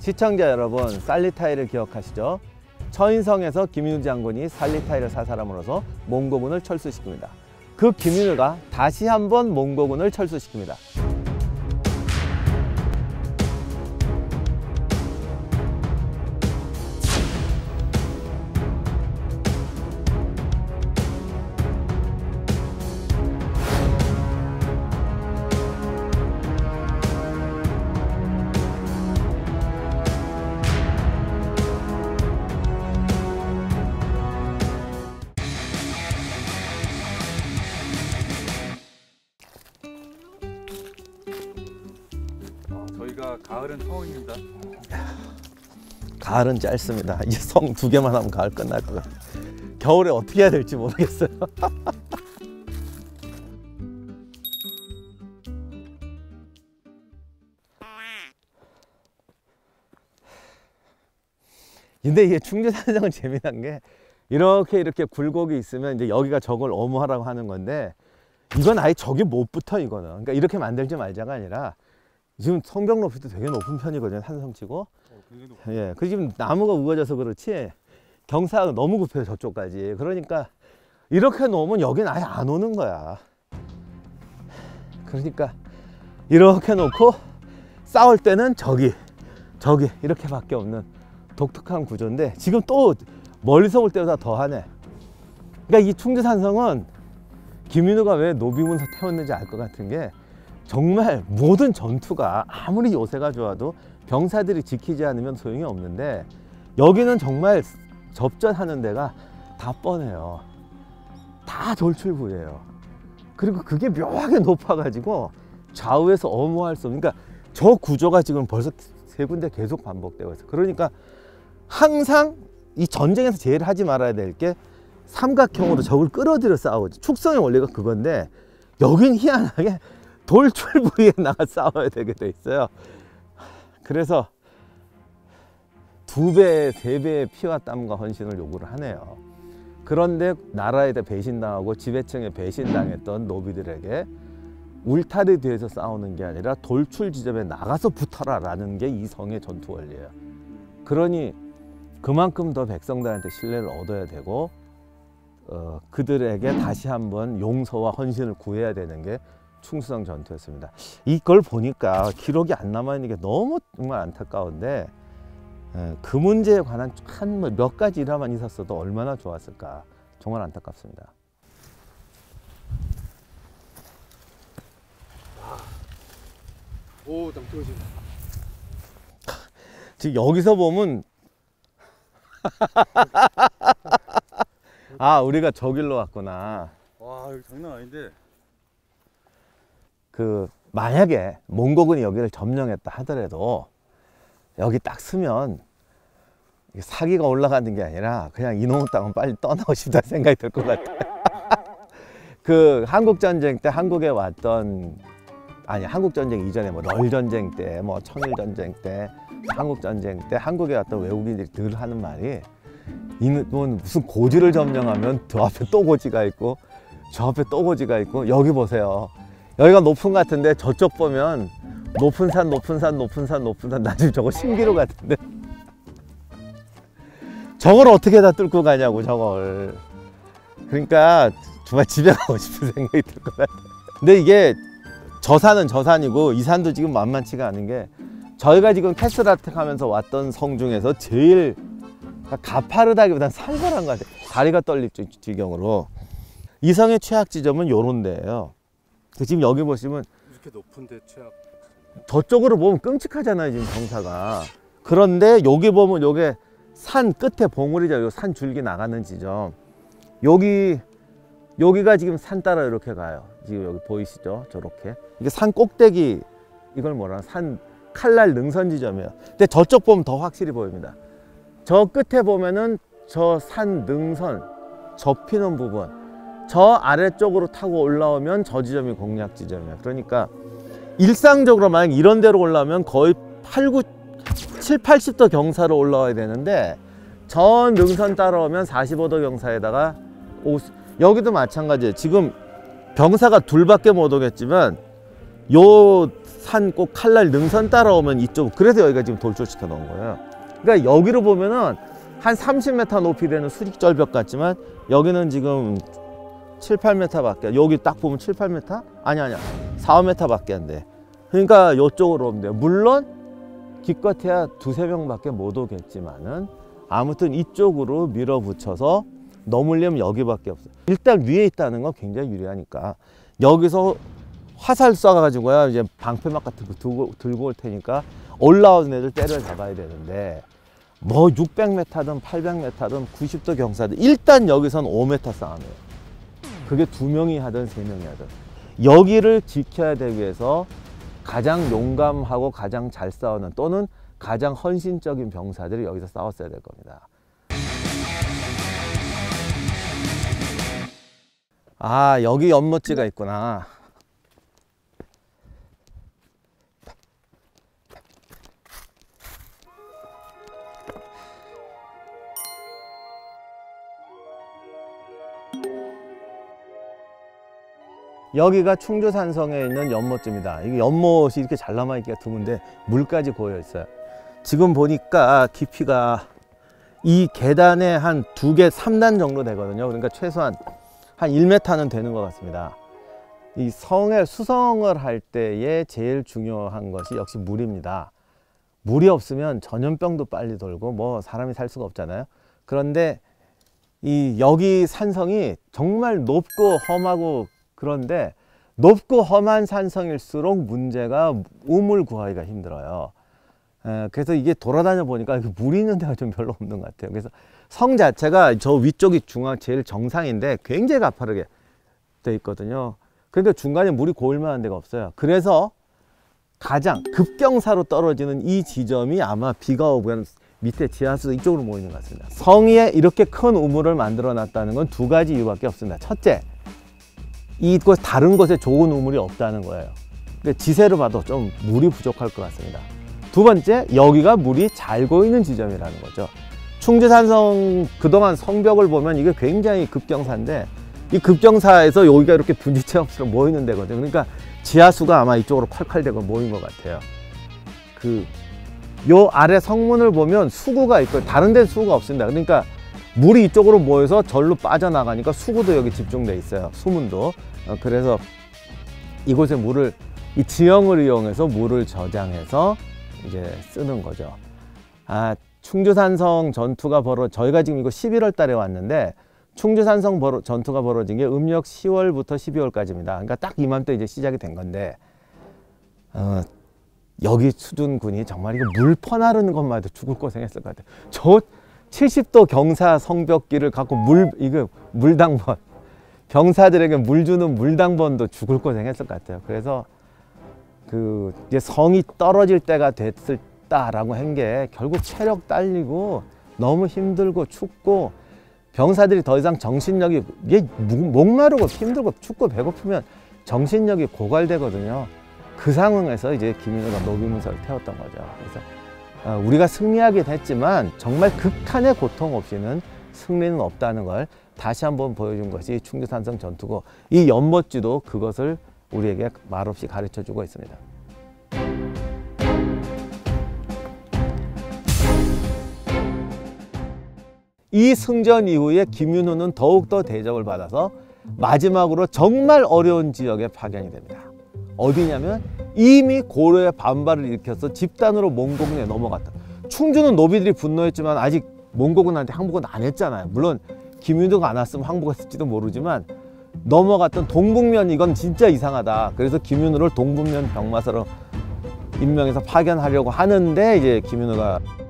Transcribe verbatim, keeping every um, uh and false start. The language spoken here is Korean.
시청자 여러분, 살리타이를 기억하시죠? 처인성에서 김윤우 장군이 살리타이를 사살함으로써 몽고군을 철수시킵니다. 그 김윤우가 다시 한번 몽고군을 철수시킵니다. 저희가 가을은 처음입니다. 가을은 짧습니다. 이제 성 두 개만 하면 가을 끝날 것 같아요. 겨울에 어떻게 해야 될지 모르겠어요. 근데 이게 충주산성은 재미난 게 이렇게 이렇게 굴곡이 있으면 이제 여기가 저걸 어무하라고 하는 건데, 이건 아예 저기 못 붙어. 이거는 그러니까 이렇게 만들지 말자가 아니라, 지금 성벽 높이도 되게 높은 편이거든요, 산성치고. 어, 예, 그 지금 나무가 우거져서 그렇지 경사가 너무 급해요, 저쪽까지. 그러니까 이렇게 놓으면 여긴 아예 안 오는 거야. 그러니까 이렇게 놓고 싸울 때는 저기 저기 이렇게밖에 없는 독특한 구조인데, 지금 또 멀리서 올 때보다 더하네. 그러니까 이 충주산성은 김윤우가 왜 노비문서 태웠는지 알 것 같은 게, 정말 모든 전투가 아무리 요새가 좋아도 병사들이 지키지 않으면 소용이 없는데, 여기는 정말 접전하는 데가 다 뻔해요. 다 돌출부예요. 그리고 그게 묘하게 높아가지고 좌우에서 어무할 수 없는, 그러니까 저 구조가 지금 벌써 세 군데 계속 반복되고 있어요. 그러니까 항상 이 전쟁에서 제일 하지 말아야 될 게 삼각형으로 적을 끌어들여 싸우지. 축성의 원리가 그건데, 여긴 희한하게 돌출 부위에 나가 싸워야 되게 돼 있어요. 그래서 두 배, 세 배의 피와 땀과 헌신을 요구를 하네요. 그런데 나라에 대해 배신당하고 지배층에 배신당했던 노비들에게 울타리 뒤에서 싸우는 게 아니라 돌출 지점에 나가서 붙어라 라는 게 이 성의 전투 원리예요. 그러니 그만큼 더 백성들한테 신뢰를 얻어야 되고, 어, 그들에게 다시 한번 용서와 헌신을 구해야 되는 게 충주성 전투였습니다. 이걸 보니까 기록이 안 남아있는 게 너무 정말 안타까운데, 에, 그 문제에 관한 한 몇 가지 일화만 있었어도 얼마나 좋았을까. 정말 안타깝습니다. 오, 땀 떨어진다. 지금 여기서 보면 아, 우리가 저 길로 왔구나. 와, 여기 장난 아닌데. 그 만약에 몽고군이 여기를 점령했다 하더라도 여기 딱 서면 사기가 올라가는 게 아니라 그냥 이놈의 땅은 빨리 떠나고 싶다는 생각이 들 것 같아요. 그 한국전쟁 때 한국에 왔던, 아니 한국전쟁 이전에 뭐 널전쟁 때, 뭐 청일전쟁 때, 한국전쟁 때 한국에 왔던 외국인들이 늘 하는 말이, 이놈은 무슨 고지를 점령하면 저 앞에 또 고지가 있고 저 앞에 또 고지가 있고, 여기 보세요. 여기가 높은 것 같은데 저쪽 보면 높은 산 높은 산 높은 산 높은 산, 나 지금 저거 신기루 같은데 저걸 어떻게 다 뚫고 가냐고, 저걸. 그러니까 정말 집에 가고 싶은 생각이 들 것 같아요. 근데 이게 저 산은 저 산이고 이 산도 지금 만만치가 않은 게, 저희가 지금 캐슬아텍 하면서 왔던 성 중에서 제일 가파르다기보단 살벌한 것 같아요. 다리가 떨릴 지경으로. 이 성의 최악 지점은 요런 데예요. 지금 여기 보시면 이렇게 높은데 최악. 저쪽으로 보면 끔찍하잖아요, 지금 경사가. 그런데 여기 보면 요게 산 끝에 봉우리죠. 요 산 줄기 나가는 지점. 여기 여기가 지금 산 따라 이렇게 가요. 지금 여기 보이시죠? 저렇게. 이게 산 꼭대기, 이걸 뭐라, 산 칼날 능선 지점이에요. 근데 저쪽 보면 더 확실히 보입니다. 저 끝에 보면은 저 산 능선 접히는 부분, 저 아래쪽으로 타고 올라오면 저 지점이 공략 지점이에요. 그러니까 일상적으로 만약 이런 데로 올라오면 거의 팔, 구, 칠, 팔십 도 경사로 올라와야 되는데, 저 능선 따라오면 사십오 도 경사에다가 오, 여기도 마찬가지예요. 지금 경사가 둘밖에 못 오겠지만 요 산 꼭 칼날 능선 따라오면 이쪽, 그래서 여기가 지금 돌조시켜 놓은 거예요. 그러니까 여기로 보면은 한 삼십 미터 높이 되는 수직절벽 같지만 여기는 지금 칠, 팔 미터밖에, 여기 딱 보면 칠, 팔 미터? 아니 아니야 사, 오 미터밖에 안 돼. 그러니까 이쪽으로 오면 돼요. 물론 기껏해야 두세 명밖에 못 오겠지만은 아무튼 이쪽으로 밀어붙여서 넘으려면 여기밖에 없어요. 일단 위에 있다는 건 굉장히 유리하니까 여기서 화살 쏴가지고야 이제 방패막 같은 거 들고, 들고 올 테니까 올라오는 애들 때려잡아야 되는데 뭐 육백 미터든 팔백 미터든 구십 도 경사든 일단 여기선 오 미터 싸움이에요. 그게 두 명이 하든 세 명이 하든 여기를 지켜야 되기 위해서 가장 용감하고 가장 잘 싸우는 또는 가장 헌신적인 병사들이 여기서 싸웠어야 될 겁니다. 아, 여기 연못지가 있구나. 여기가 충주산성에 있는 연못지입니다. 이게 연못이 이렇게 잘 남아있기가 드문데 물까지 고여 있어요. 지금 보니까 깊이가 이 계단에 한 두 개, 삼 단 정도 되거든요. 그러니까 최소한 한 일 미터는 되는 것 같습니다. 이 성에 수성을 할 때에 제일 중요한 것이 역시 물입니다. 물이 없으면 전염병도 빨리 돌고 뭐 사람이 살 수가 없잖아요. 그런데 이 여기 산성이 정말 높고 험하고 그런데 높고 험한 산성일수록 문제가 우물 구하기가 힘들어요. 에, 그래서 이게 돌아다녀 보니까 물이 있는 데가 좀 별로 없는 것 같아요. 그래서 성 자체가 저 위쪽이 중앙 제일 정상인데 굉장히 가파르게 돼 있거든요. 그러니까 중간에 물이 고일 만한 데가 없어요. 그래서 가장 급경사로 떨어지는 이 지점이 아마 비가 오면 밑에 지하수 이쪽으로 모이는 것 같습니다. 성 위에 이렇게 큰 우물을 만들어 놨다는 건 두 가지 이유밖에 없습니다. 첫째, 이곳 다른 곳에 좋은 우물이 없다는 거예요. 근데 지세로 봐도 좀 물이 부족할 것 같습니다. 두 번째, 여기가 물이 잘 고이는 지점이라는 거죠. 충주산성 그동안 성벽을 보면 이게 굉장히 급경사인데 이 급경사에서 여기가 이렇게 분지체험처럼 모이는 데거든요. 그러니까 지하수가 아마 이쪽으로 콸콸대고 모인 것 같아요. 그 요 아래 성문을 보면 수구가 있고 다른 데는 수구가 없습니다. 그러니까 물이 이쪽으로 모여서 절로 빠져나가니까 수구도 여기 집중돼 있어요. 수문도. 어, 그래서 이곳에 물을 이 지형을 이용해서 물을 저장해서 이제 쓰는 거죠. 아, 충주산성 전투가 벌어 저희가 지금 이거 십일월 달에 왔는데 충주산성 벌어, 전투가 벌어진 게 음력 시월부터 십이월까지입니다. 그러니까 딱 이맘때 이제 시작이 된 건데 어, 여기 수준군이 정말 이거 물 퍼나르는 것만 해도 죽을 고생했을 것 같아요. 저 칠십 도 경사 성벽기를 갖고 물 이거 물당번 병사들에게 물 주는 물당번도 죽을 고생했을 것 같아요. 그래서 그 이제 성이 떨어질 때가 됐을다라고 한 게 결국 체력 딸리고 너무 힘들고 춥고 병사들이 더 이상 정신력이 이게 목마르고 힘들고 춥고 배고프면 정신력이 고갈되거든요. 그 상황에서 이제 김윤호가 노비문서를 태웠던 거죠. 그래서 우리가 승리하긴 했지만 정말 극한의 고통 없이는 승리는 없다는 걸 다시 한번 보여준 것이 충주산성 전투고 이 연못지도 그것을 우리에게 말없이 가르쳐 주고 있습니다. 이 승전 이후에 김윤호는 더욱더 대접을 받아서 마지막으로 정말 어려운 지역에 파견이 됩니다. 어디냐면 이미 고려의 반발을 일으켜서 집단으로 몽고군에 넘어갔다. 충주는 노비들이 분노했지만 아직 몽고군한테 항복은 안 했잖아요. 물론 김윤호가 안 왔으면 항복했을지도 모르지만 넘어갔던 동북면 이건 진짜 이상하다. 그래서 김윤호를 동북면 병마사로 임명해서 파견하려고 하는데 이제 김윤호가